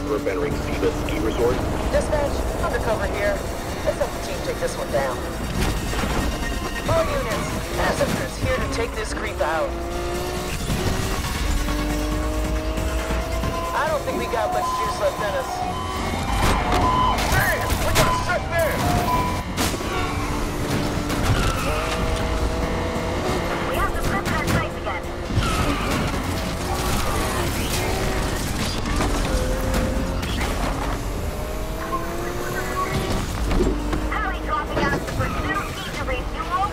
group entering Siva Ski Resort. Dispatch, undercover here. Let's help the team take this one down. All units, passengers here to take this creep out. I don't think we got much juice left in us. Damn! We got stuck there! We have to flip our sights again. Alley dropping out to pursue key to refuel.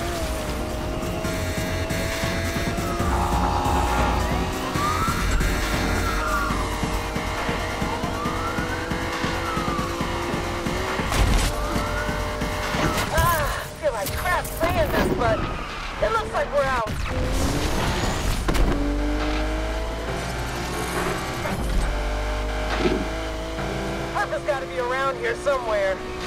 But it looks like we're out. Purpose gotta be around here somewhere.